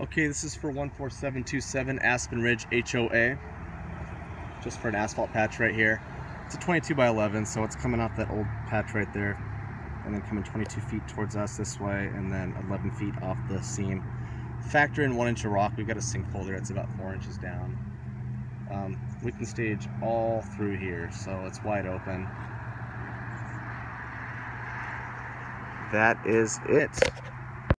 Okay, this is for 14727 Aspen Ridge HOA. Just for an asphalt patch right here. It's a 22 by 11, so it's coming off that old patch right there, and then coming 22 feet towards us this way, and then 11 feet off the seam. Factor in 1 inch of rock. We've got a sinkhole there. It's about 4 inches down. We can stage all through here, so it's wide open. That is it.